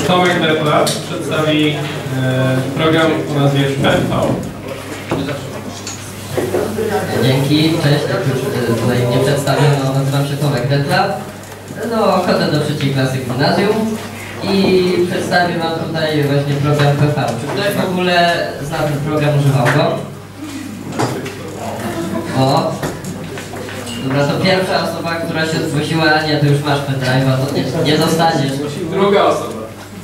Tomek Detla przedstawi program o nazwie PV. Dzięki, cześć, jak już tutaj mnie przedstawiono, nazywam się Tomek Detla. No, chodzę do trzeciej klasy gimnazjum i przedstawię wam tutaj właśnie program PV. Czy ktoś w ogóle zna ten program, używał go? O! Dobra, to pierwsza osoba, która się zgłosiła, nie, to już masz pendrive'a, to nie dostaniesz. Druga osoba.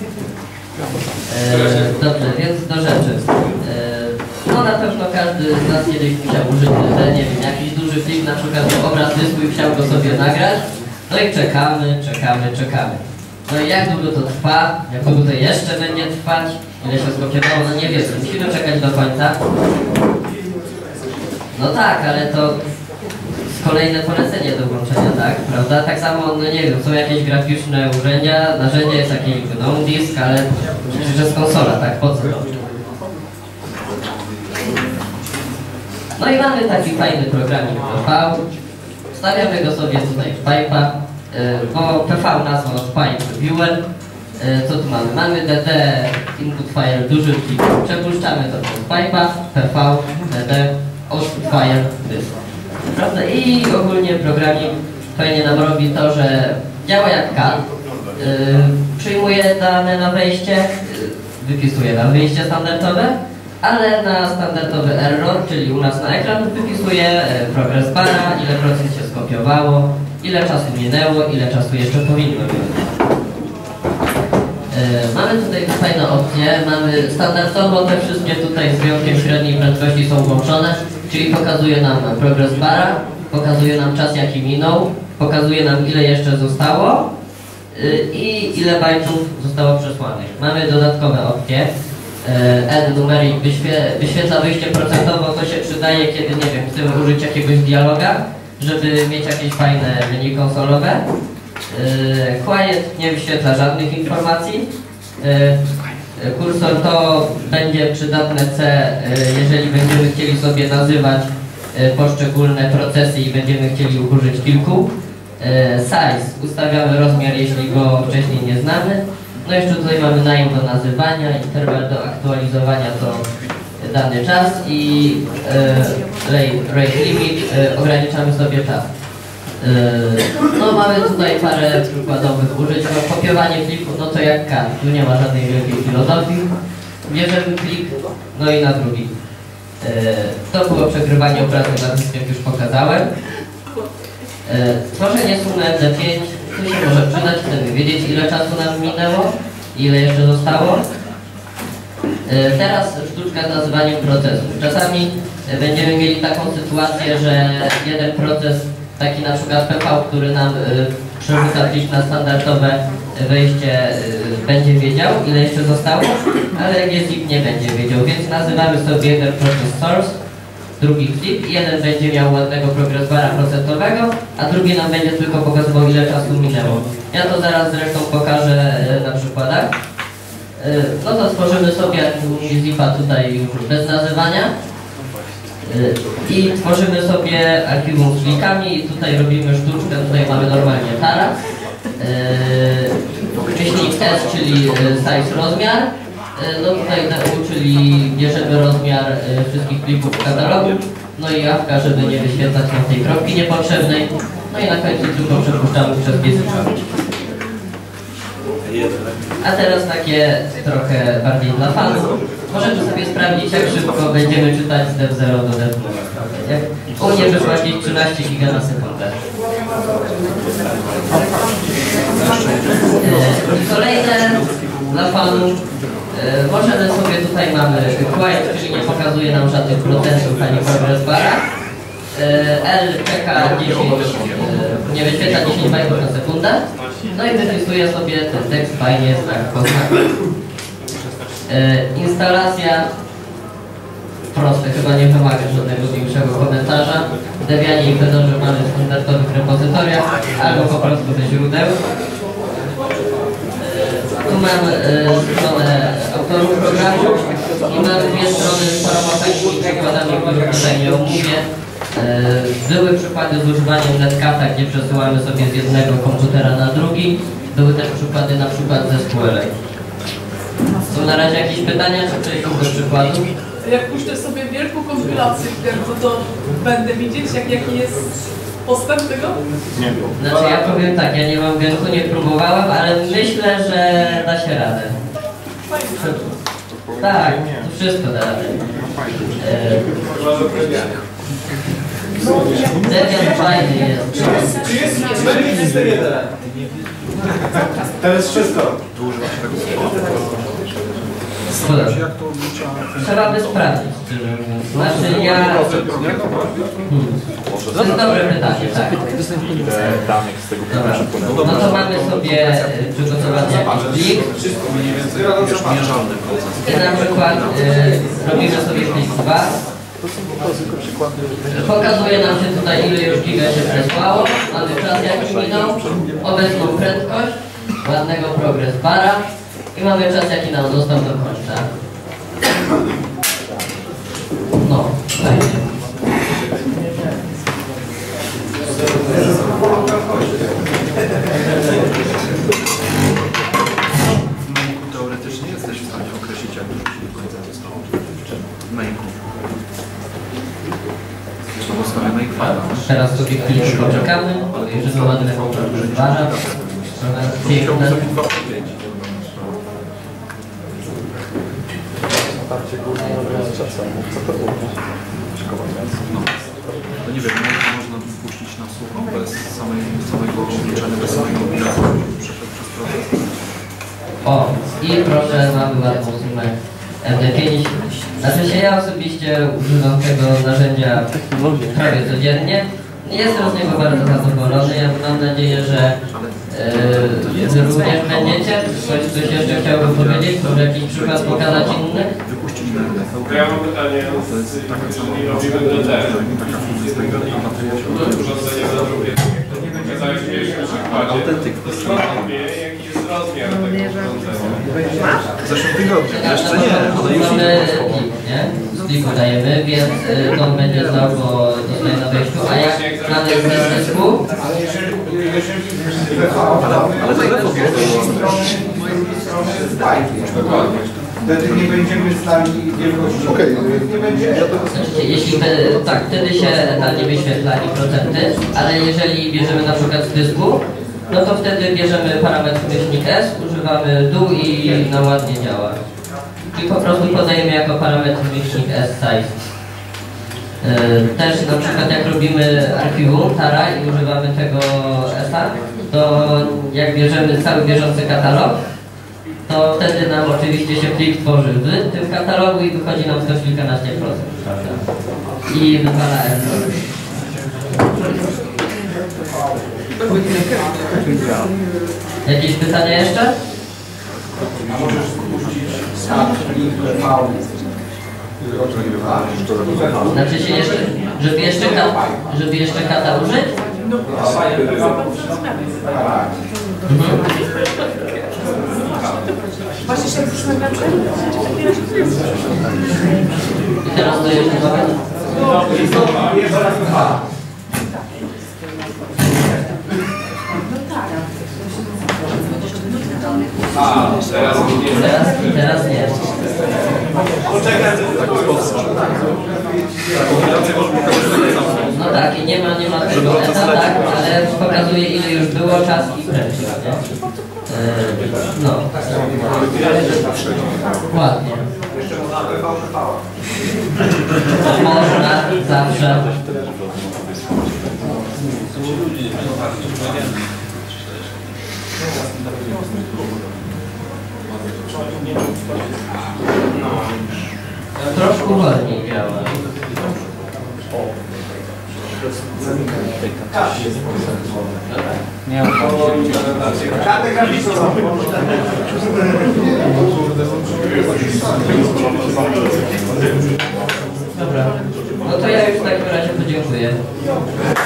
Dobrze, więc do rzeczy. No na pewno każdy z nas kiedyś musiał użyć, nie wiem, jakiś duży film, na przykład obraz dysku i chciał go sobie nagrać. No i czekamy. No i jak długo to trwa, jak długo to jeszcze będzie trwać, ile się skopiowało, no nie wiem, musimy czekać do końca. No tak, ale to kolejne polecenie do włączenia, tak, prawda? Tak samo, no nie wiem, są jakieś graficzne narzędzia, jest jakiś GNOME disk, ale przecież jest konsola, tak, po co to? No i mamy taki fajny programik PV, wstawiamy go sobie tutaj w pipe'a, bo PV nazwa od Pipe Viewer. Co tu mamy? Mamy DD input file duży plik, przepuszczamy to przez pipe'a, PV, DD, output file dysk. Prawda? I ogólnie programik fajnie nam robi to, że działa jak CAD, przyjmuje dane na wejście, wypisuje nam wyjście standardowe, ale na standardowy error, czyli u nas na ekran, wypisuje progress bara, ile procent się skopiowało, ile czasu minęło, ile czasu jeszcze powinno minąć. Mamy tutaj fajne opcje, mamy standardowo te wszystkie tutaj z wyjątkiem średniej prędkości są włączone, czyli pokazuje nam progress bara, pokazuje nam czas jaki minął, pokazuje nam ile jeszcze zostało i ile bajtów zostało przesłanych. Mamy dodatkowe opcje. Add numeric wyświetla wyjście procentowo, to się przydaje, kiedy, nie wiem, chcemy użyć jakiegoś dialoga, żeby mieć jakieś fajne wyniki konsolowe. Quiet nie wyświetla żadnych informacji. Kursor to będzie przydatne C, jeżeli będziemy chcieli sobie nazywać poszczególne procesy i będziemy chcieli użyć kilku. Size ustawiamy rozmiar, jeśli go wcześniej nie znamy. No jeszcze tutaj mamy name do nazywania, interwał do aktualizowania to dany czas i rate limit, ograniczamy sobie czas. No mamy tutaj parę przykładowych użyć. Kopiowanie pliku, no to jak CAD, tu nie ma żadnej wielkiej filozofii. Bierzemy plik, no i na drugi. To było przegrywanie obrazu na dysku, jak już pokazałem. Tworzenie sumy MD5, tu się może przydać, chcemy wiedzieć ile czasu nam minęło, ile jeszcze zostało. Teraz sztuczka z nazywaniem procesów. Czasami będziemy mieli taką sytuację, że jeden proces, taki na przykład PV, który nam przerzuca plik na standardowe wejście, będzie wiedział, ile jeszcze zostało, ale jak jest zip, nie będzie wiedział, więc nazywamy sobie jeden process source, drugi zip i jeden będzie miał ładnego progress bara procentowego, a drugi nam będzie tylko pokazywał, ile czasu minęło. Ja to zaraz zresztą pokażę na przykładach. No to stworzymy sobie zipa tutaj już bez nazywania i tworzymy sobie archiwum z plikami i tutaj robimy sztuczkę, tutaj mamy normalnie tara, wcześniej S, czyli size rozmiar, no tutaj DU, czyli bierzemy rozmiar wszystkich plików w katalogu, no i awka, żeby nie wyświetlać nam tej kropki niepotrzebnej, no i na końcu tylko przepuszczamy przez piecyk. A teraz takie trochę bardziej dla fanów. Możemy sobie sprawdzić, jak szybko będziemy czytać z dev 0 do dev 2. U mnie wyszło jakieś 13 giga na sekundę. Kolejne dla fanów. Możemy sobie, tutaj mamy quiet, czyli nie pokazuje nam żadnych procentów ani progress bara. L czeka 10, nie wyświetla 10 bajtów na sekundę. No i wypisuje sobie ten tekst fajnie, znak po znaku. Instalacja proste, chyba nie wymaga żadnego większego komentarza. W Debianie i Fedorze mamy w standardowych repozytoriach albo po prostu ze źródeł. Tu mam stronę autorów programu i mamy dwie strony z paroma fajnymi przykładami, których tutaj nie omówię. Były przykłady z używaniem Netcata, gdzie przesyłamy sobie z jednego komputera na drugi. Były też przykłady na przykład ze SQL. Są na razie jakieś pytania, czy przejdziemy do przykładu? Jak puszczę sobie wielką kompilację, to będę widzieć, jaki jest postęp tego? Nie. Znaczy ja powiem tak, ja nie mam genku, nie próbowałem, ale myślę, że da się radę. Tak, to wszystko da radę. Debian fajny jest. To jest wszystko. Trzeba by sprawdzić, szczerze mówiąc. Znaczy ja... To jest dobre pytanie, tak. Dobra. No to mamy sobie przygotowany jakiś plik. I na przykład robimy sobie plik 2. Pokazuje nam się tutaj, ile już giga się przesłało. Mamy czas jaki minął, obecną prędkość, ładnego progress bara i mamy czas jaki nam został do końca. No, fajnie. Teoretycznie jesteś w stanie określić, jak dużo się do końca zostało na IQ. Zresztą ustawione i kwadrat. Teraz sobie chwilkę poczekamy, żeby ładnego progress bara. Piękne. To nie wiem, można puścić na sucho bez samego obliczania, bez samego obliczania, przeszedł przez proces. O, i proszę, mamy ładną sumę MD5. Znaczy się ja osobiście używam tego narzędzia prawie codziennie. Jestem z niego bardzo zadowolony. Ja mam nadzieję, że wy również będziecie. Coś jeszcze chciałbym powiedzieć, może jakiś przykład pokazać inny? Ja mam pytanie, jeżeli robimy DDR, urządzenie na drugie, pokazałeś w pierwszym przykładzie, skąd wie, jaki jest rozmiar tego urządzenia? W zeszłym tygodniu, jeszcze nie, ale już mamy plik, nie? Z pliku dajemy, więc on będzie znał, bo dostaje na wejściu, a jak mamy z dysku, ale telefon Wtedy nie będziemy znali wielkości. Okej, nie będzie. znaczy, jeśli tak, wtedy się etalnie wyświetlali procenty, ale jeżeli bierzemy na przykład z dysku, no to wtedy bierzemy parametr myślnik S, używamy dół i nam ładnie działa. I po prostu podajemy jako parametr myślnik S size. Też na przykład jak robimy archiwum Tara i używamy tego S-a, to jak bierzemy cały bieżący katalog, to wtedy nam oczywiście się plik tworzy w tym katalogu i wychodzi nam 100 kilkanaście procent, prawda? I wywala error. Jakieś pytania jeszcze? A możesz puścić sam link Znaczy się jeszcze, żeby jeszcze kata użyć? Właśnie się zastanawiam, I teraz to jeszcze mamy? A, Teraz nie. No tak, i nie ma tego eta, tak, ale pokazuje ile już było czas i prędkość, nie? No. Ładnie. Można zawsze. Troszkę wolniej działa. Nie mam Dobra. No to ja już w takim razie podziękuję.